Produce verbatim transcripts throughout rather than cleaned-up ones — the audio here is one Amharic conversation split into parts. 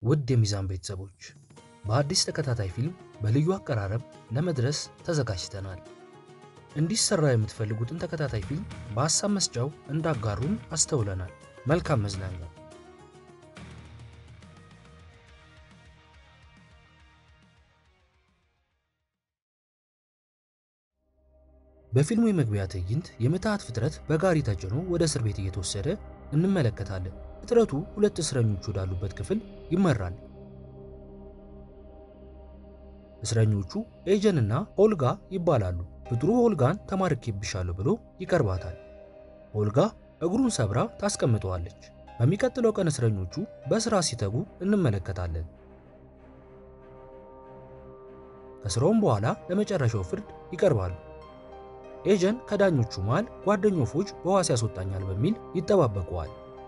ውድ የሚዛን ቤተሰቦች በአዲስ ተከታታይ ፊልም በልዩ አቀራረብ ለመድረስ ተዘጋጅተናል። እንዲሰራ የምትፈልጉትን ተከታታይ ፊልም በሐሳብ መስጫው እንዳጋሩን አስተውለናል። መልካም መዝናኛ። በፊልሙ የመግቢያ ትዕይንት የምትሃት ፍጥረት በጋሪ ተጭኖ ወደ እስር ቤት እየተወሰደ እንመለከታለን። ፍጥረቱ ሁለት እስረኞች ወዳሉበት ክፍል ይመራል። እስረኞቹ ኤጀን እና ኦልጋ ይባላሉ። ፍጥሩ ኦልጋን ተማርኬብሻለሁ ብሎ ይቀርባታል። ኦልጋ እግሩን ሰብራ ታስቀምጠዋለች። በሚቀጥለው ቀን እስረኞቹ በስራ ሲተጉ እንመለከታለን። ከስራውም በኋላ ለመጨረሻው ፍርድ ይቀርባሉ። ኤጀን ከዳኞቹ መሃል ጓደኛው ፎጅ በዋስ ያስወጣኛል በሚል ይጠባበቀዋል።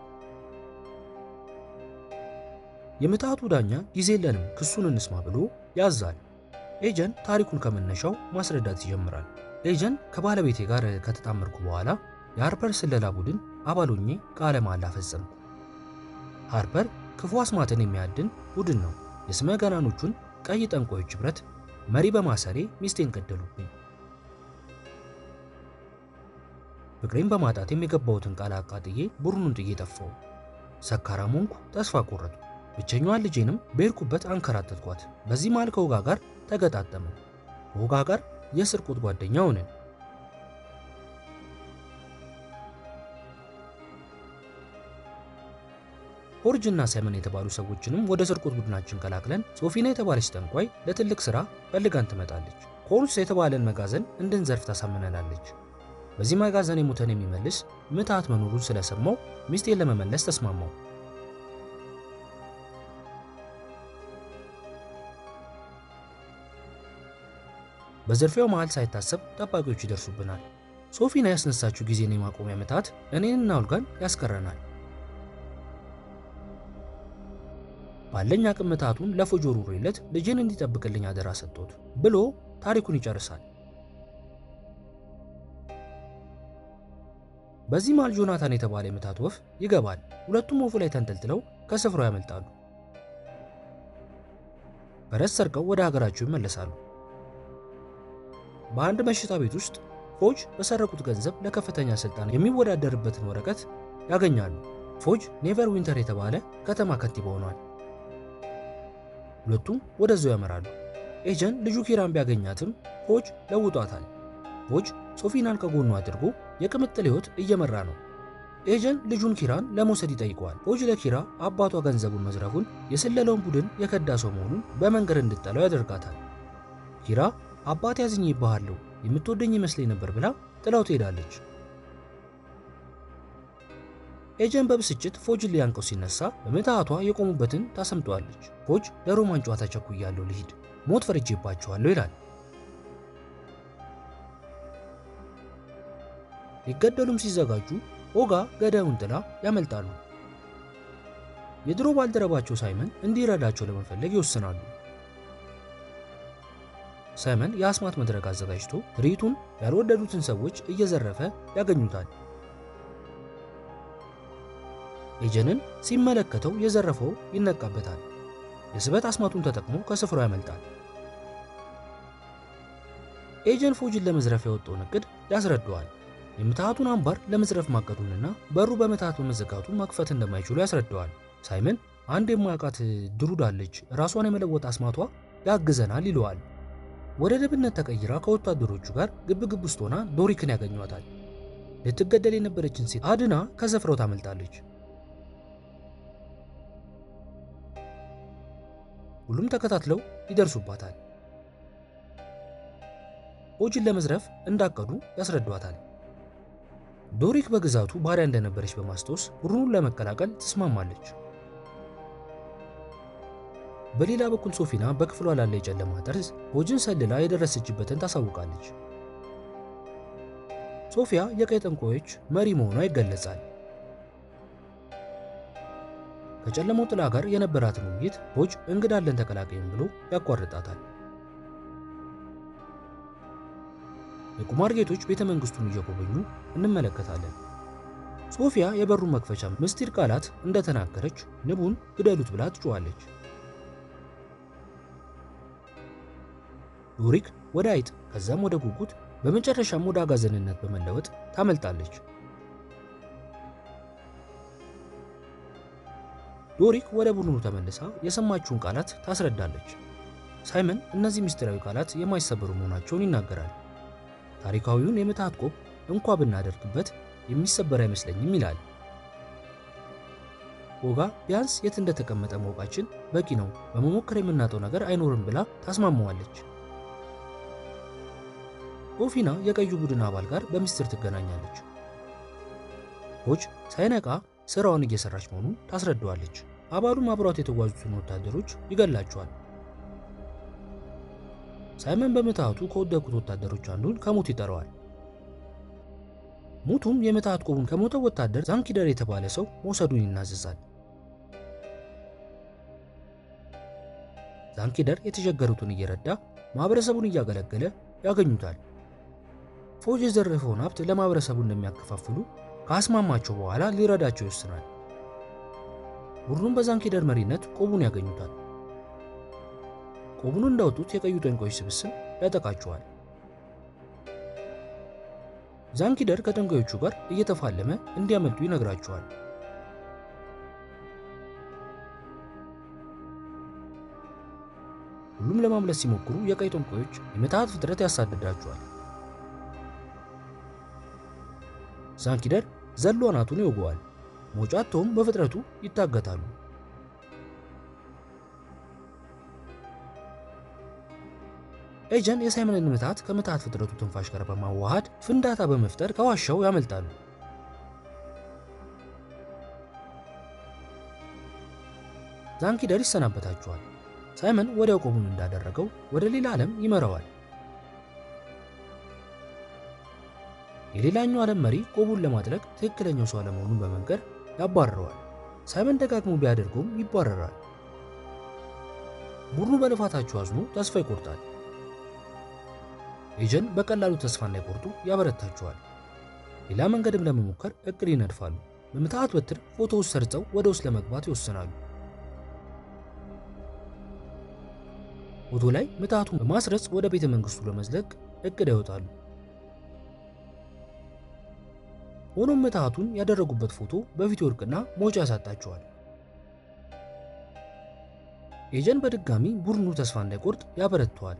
የምትሃቱ ዳኛ ጊዜ የለንም ክሱን እንስማ ብሎ ያዛል። ኤጀን ታሪኩን ከመነሻው ማስረዳት ይጀምራል። ኤጀን ከባለቤቴ ጋር ከተጣመርኩ በኋላ የሃርፐር ስለላ ቡድን አባል ሆኜ ቃለ መሃላ ፈጸምኩ። ሃርፐር ክፉ አስማትን የሚያድን ቡድን ነው። የስመ ገናኖቹን ቀይ ጠንቋዮች ህብረት መሪ በማሰሬ ሚስቴን ገደሉብኝ። ፍቅሬን በማጣት የሚገባውትን ቃል አቃጥዬ ቡድኑን ጥዬ ጠፋሁ። ሰካራም ሆንኩ፣ ተስፋ ቆረጥኩ። ብቸኛዋን ልጄንም በሄድኩበት አንከራተትኳት። በዚህ መሃል ከኦጋ ጋር ተገጣጠመ። ከኦጋ ጋር የስርቆት ጓደኛ ሆነን። ፎርጅ እና ሳይመን የተባሉ ሰዎችንም ወደ ስርቆት ቡድናችን ቀላቅለን ሶፊና የተባለች ጠንቋይ ለትልቅ ስራ ፈልጋን ትመጣለች። ኮርስ የተባለን መጋዘን እንድንዘርፍ ታሳምነናለች። በዚህ መጋዘን የሞተን የሚመልስ ምትሃት መኖሩን ስለሰማው ሚስቴን ለመመለስ ተስማማው። በዘርፊያው መሃል ሳይታሰብ ጠባቂዎች ይደርሱብናል። ሶፊና ያስነሳችው ጊዜን የማቆሚያ ምትሃት እኔንና ኦልጋን ያስቀረናል። ባለኝ አቅም ምትሃቱን ለፎጅ ወርውሬለት ልጄን እንዲጠብቅልኝ አደራ ሰጥቶት ብሎ ታሪኩን ይጨርሳል። በዚህ መሃል ጆናታን የተባለ የምትሃት ወፍ ይገባል። ሁለቱም ወፉ ላይ ተንጠልጥለው ከስፍራው ያመልጣሉ። በረስ ሰርቀው ወደ ሀገራቸው ይመለሳሉ። በአንድ መሽታ ቤት ውስጥ ፎጅ በሰረቁት ገንዘብ ለከፍተኛ ስልጣን የሚወዳደርበትን ወረቀት ያገኛሉ። ፎጅ ኔቨር ዊንተር የተባለ ከተማ ከንቲባ ሆኗል። ሁለቱም ወደዛው ያመራሉ። ኤጀን ልጁ ኪራን ቢያገኛትም ፎጅ ለውጧታል። ፎጅ ሶፊናን ከጎኑ አድርጎ የቅምጥል ህይወት እየመራ ነው። ኤጀን ልጁን ኪራን ለመውሰድ ይጠይቀዋል። ፎጅ ለኪራ አባቷ ገንዘቡን መዝረፉን፣ የስለላውን ቡድን የከዳ ሰው መሆኑን በመንገር እንድጠላው ያደርጋታል። ኪራ አባቴ አዝኜብሃለሁ የምትወደኝ ይመስለኝ ነበር ብላ ጥላው ትሄዳለች። ኤጀን በብስጭት ፎጅን ሊያንቀው ሲነሳ በምትሃቷ የቆሙበትን ታሰምጠዋለች። ፎጅ ለሮማን ጨዋታ ቸኩያለሁ ልሂድ፣ ሞት ፈርጄባቸዋለሁ ይላል። ሊገደሉም ሲዘጋጁ ኦጋ ገዳዩን ጥላ ያመልጣሉ። የድሮ ባልደረባቸው ሳይመን እንዲረዳቸው ለመፈለግ ይወስናሉ። ሳይመን የአስማት መድረክ አዘጋጅቶ ትርኢቱን ያልወደዱትን ሰዎች እየዘረፈ ያገኙታል። ኤጀንን ሲመለከተው የዘረፈው ይነቃበታል። የስበት አስማቱን ተጠቅሞ ከስፍራው ያመልጣል። ኤጀን ፎጅን ለመዝረፍ ያወጣውን እቅድ ያስረዳዋል። የምትሃቱን አምባር ለመዝረፍ ማቀዱንና በሩ በምትሃት በመዘጋቱ መክፈት እንደማይችሉ ያስረዳዋል። ሳይመን አንድ የማያውቃት ድሩድ አለች፣ ራሷን የመለወጥ አስማቷ ያግዘናል ይለዋል። ወደ ደብነት ተቀይራ ከወታደሮቹ ጋር ግብግብ ውስጥ ሆና ዶሪክን ያገኟታል። ልትገደል የነበረችን ሴት አድና ከስፍራው ታመልጣለች። ሁሉም ተከታትለው ይደርሱባታል። ፎጅን ለመዝረፍ እንዳቀዱ ያስረዷታል። ዶሪክ በግዛቱ ባሪያ እንደነበረች በማስታወስ ቡድኑን ለመቀላቀል ትስማማለች። በሌላ በኩል ሶፊና በክፍሏ ላለ የጨለማ ጠርዝ ፎጅን ሰልላ የደረሰችበትን ታሳውቃለች። ሶፊያ የቀይ ጠንቋዮች መሪ መሆኗ ይገለጻል። ከጨለማው ጥላ ጋር የነበራትን ውይይት ፎጅ እንግዳለን ተቀላቀይም ብሎ ያቋርጣታል። የቁማር ጌቶች ቤተ መንግስቱን እየጎበኙ እንመለከታለን። ሶፊያ የበሩን መክፈቻ ምስጢር ቃላት እንደተናገረች ንቡን ግደሉት ብላ ትጮኻለች። ዶሪክ ወደ አይጥ ከዛም ወደ ጉጉት በመጨረሻም ወደ አጋዘንነት በመለወጥ ታመልጣለች። ዶሪክ ወደ ቡድኑ ተመልሳ የሰማችውን ቃላት ታስረዳለች። ሳይመን እነዚህ ምስጢራዊ ቃላት የማይሰበሩ መሆናቸውን ይናገራል። ታሪካዊውን የምትሃት ቆብ እንኳ ብናደርግበት የሚሰበር አይመስለኝም ይላል። ኦጋ ቢያንስ የት እንደተቀመጠ ማወቃችን በቂ ነው፣ በመሞከር የምናጠው ነገር አይኖርም ብላ ታስማማዋለች። ኦፊና የቀዩ ቡድን አባል ጋር በሚስጥር ትገናኛለች። ፖች ሳይነቃ ስራውን እየሰራች መሆኑን ታስረዳዋለች። አባሉም አብሯት የተጓዙትን ወታደሮች ይገላቸዋል። ሳይመን በምትሃቱ ከወደቁት ወታደሮች አንዱን ከሞት ይጠራዋል። ሙቱም የምትሃት ቆቡን ከሞተው ወታደር ዛንኪደር የተባለ ሰው መውሰዱን ይናዘዛል። ዛንኪደር የተቸገሩትን እየረዳ ማህበረሰቡን እያገለገለ ያገኙታል። ፎጅ የዘረፈውን ሀብት ለማህበረሰቡ እንደሚያከፋፍሉ ካስማማቸው በኋላ ሊረዳቸው ይወስናል። ቡድኑም በዛንኪደር መሪነት ቆቡን ያገኙታል። ቆቡን እንዳወጡት የቀዩ ጠንቋዮች ስብስብ ያጠቃቸዋል። ዛንኪደር ከጠንቋዮቹ ጋር እየተፋለመ እንዲያመልጡ ይነግራቸዋል። ሁሉም ለማምለጥ ሲሞክሩ የቀይ ጠንቋዮች የምትሃት ፍጥረት ያሳድዳቸዋል። ዛንኪደር ዘሎ አናቱን ይወገዋል። ሞጫቶም በፍጥረቱ ይታገታሉ። ኤጀን የሳይመንን ምትሃት ከምትሃት ፍጥረቱ ትንፋሽ ጋር በማዋሃድ ፍንዳታ በመፍጠር ከዋሻው ያመልጣሉ። ዛንኪደር ይሰናበታቸዋል። ሳይመን ወዲያው ቆቡን እንዳደረገው ወደ ሌላ ዓለም ይመራዋል። የሌላኛው ዓለም መሪ ቆቡን ለማጥለቅ ትክክለኛው ሰው አለመሆኑን በመንገር ያባረረዋል። ሳይመን ደጋግሞ ቢያደርገውም ይባረራል። ቡድኑ በልፋታቸው አዝኖ ተስፋ ይቆርጣል። ኤጀን በቀላሉ ተስፋ እንዳይቆርጡ ያበረታቸዋል። ሌላ መንገድም ለመሞከር እቅድ ይነድፋሉ። በምትሃት በትር ፎቶ ውስጥ ሰርጸው ወደ ውስጥ ለመግባት ይወስናሉ። ፎቶ ላይ ምትሃቱን በማስረጽ ወደ ቤተ መንግስቱ ለመዝለቅ እቅድ ያወጣሉ። ሆኖም ምትሃቱን ያደረጉበት ፎቶ በፊት ወርቅና መውጫ ያሳጣቸዋል። ኤጀን በድጋሚ ቡድኑ ተስፋ እንዳይቆርጥ ያበረታዋል።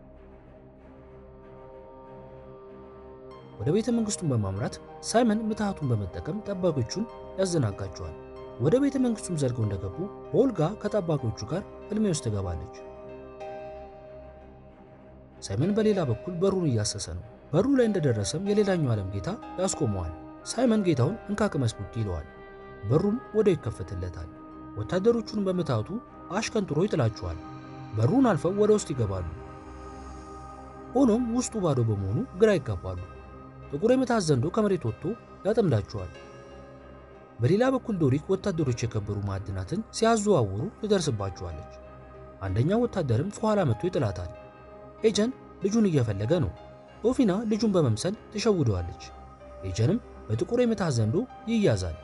ወደ ቤተ መንግስቱን በማምራት ሳይመን ምትሃቱን በመጠቀም ጠባቂዎቹን ያዘናጋቸዋል። ወደ ቤተ መንግስቱም ዘልቀው እንደገቡ ኦልጋ ከጠባቂዎቹ ጋር ፍልሚያ ውስጥ ትገባለች። ሳይመን በሌላ በኩል በሩን እያሰሰ ነው። በሩ ላይ እንደደረሰም የሌላኛው ዓለም ጌታ ያስቆመዋል። ሳይመን ጌታውን እንካ ቅመስ ቡድ ይለዋል። በሩም ወዲያው ይከፈትለታል። ወታደሮቹን በምትሃቱ አሽከንጥሮ ይጥላቸዋል። በሩን አልፈው ወደ ውስጥ ይገባሉ። ሆኖም ውስጡ ባዶ በመሆኑ ግራ ይጋባሉ። ጥቁር የምትሃት ዘንዶ ከመሬት ወጥቶ ያጠምዳቸዋል። በሌላ በኩል ዶሪክ ወታደሮች የከበሩ ማዕድናትን ሲያዘዋውሩ ትደርስባቸዋለች። አንደኛው ወታደርም ከኋላ መጥቶ ይጥላታል። ኤጀን ልጁን እየፈለገ ነው። ኦፊና ልጁን በመምሰል ትሸውደዋለች። ኤጀንም በጥቁር የምትሃት ዘንዶ ይያዛል።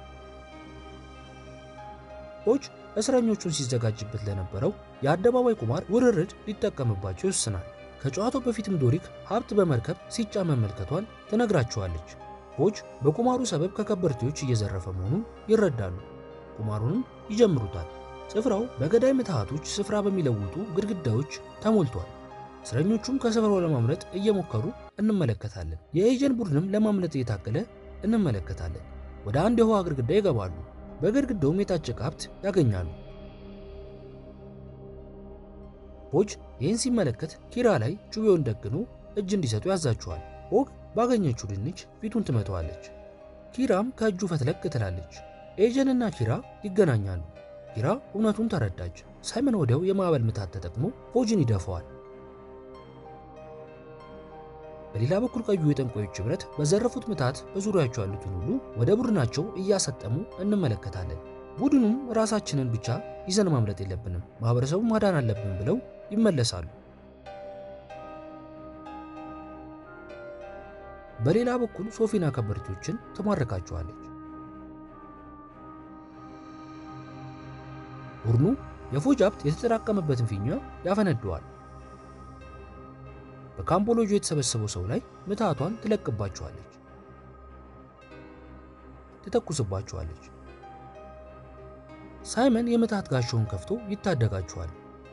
ፖች እስረኞቹን ሲዘጋጅበት ለነበረው የአደባባይ ቁማር ውርርድ ሊጠቀምባቸው ይወስናል። ከጨዋታው በፊትም ዶሪክ ሀብት በመርከብ ሲጫን መመልከቷን ትነግራቸዋለች። ፖች በቁማሩ ሰበብ ከከበርቴዎች እየዘረፈ መሆኑን ይረዳሉ። ቁማሩንም ይጀምሩታል። ስፍራው በገዳይ ምትሃቶች ስፍራ በሚለውጡ ግድግዳዎች ተሞልቷል። እስረኞቹም ከስፍራው ለማምለጥ እየሞከሩ እንመለከታለን። የኤጀን ቡድንም ለማምለጥ እየታገለ እንመለከታለን። ወደ አንድ የውሃ ግድግዳ ይገባሉ። በግድግዳውም የታጨቀ ሀብት ያገኛሉ። ፖች ይህን ሲመለከት ኪራ ላይ ጩቤውን ደግኖ እጅ እንዲሰጡ ያዛቸዋል። ኦግ ባገኘችው ድንች ፊቱን ትመተዋለች። ኪራም ከእጁ ፈትለቅ ትላለች። ኤጀን እና ኪራ ይገናኛሉ። ኪራ እውነቱን ተረዳች። ሳይመን ወዲያው የማዕበል ምትሃት ተጠቅሞ ፖጅን ይደፋዋል። በሌላ በኩል ቀዩ የጠንቋዮች ህብረት በዘረፉት ምትሃት በዙሪያቸው ያሉትን ሁሉ ወደ ቡድናቸው እያሰጠሙ እንመለከታለን። ቡድኑም ራሳችንን ብቻ ይዘን ማምለጥ የለብንም፣ ማህበረሰቡ ማዳን አለብን ብለው ይመለሳሉ። በሌላ በኩል ሶፊና ከበርቴዎችን ትማርካቸዋለች። ቡድኑ የፎጅ ሀብት የተጠራቀመበትን ፊኛ ያፈነደዋል። በካምቦሎጂ የተሰበሰበው ሰው ላይ ምታቷን ትለቅባቸዋለች፣ ትተኩስባቸዋለች። ሳይመን የምታት ጋሻውን ከፍቶ ይታደጋቸዋል።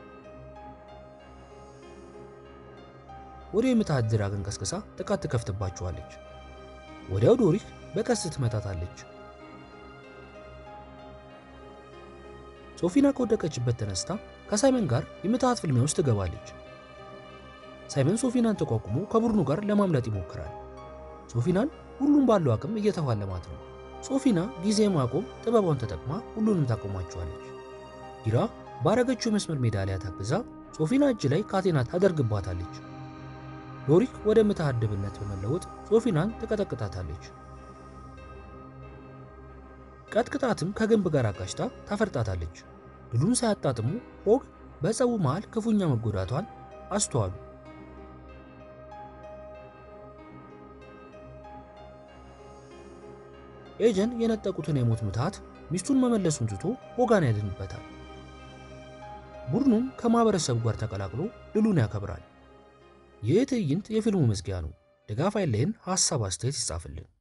ወደ የምታት ድራግን ቀስቅሳ ጥቃት ትከፍትባቸዋለች። ወዲያው ዶሪክ በቀስት ትመታታለች። ሶፊና ከወደቀችበት ተነስታ ከሳይመን ጋር የምታት ፍልሚያ ውስጥ ትገባለች። ሳይመን ሶፊናን ተቋቁሞ ከቡድኑ ጋር ለማምለጥ ይሞክራል። ሶፊናን ሁሉም ባለው አቅም እየተፋለማት ነው። ሶፊና ጊዜ ማቆም ጥበቧን ተጠቅማ ሁሉንም ታቆማቸዋለች። ኪራ ባረገችው መስመር ሜዳሊያ ታግዛ ሶፊና እጅ ላይ ካቴና ታደርግባታለች። ዶሪክ ወደ ምታት ድብነት በመለወጥ ሶፊናን ትቀጠቅጣታለች። ቀጥቅጣትም ከግንብ ጋር አጋጭታ ታፈርጣታለች። ድሉን ሳያጣጥሙ ሆግ በጸቡ መሃል ክፉኛ መጎዳቷን አስተዋሉ። ኤጀን የነጠቁትን የሞት ምታት ሚስቱን መመለሱን ትቶ ሆጋን ያድንበታል። ቡድኑም ከማህበረሰቡ ጋር ተቀላቅሎ ድሉን ያከብራል። ይህ ትዕይንት የፊልሙ መዝጊያ ነው። ድጋፍ አይለየን። ሐሳብ አስተያየት ይጻፍልን።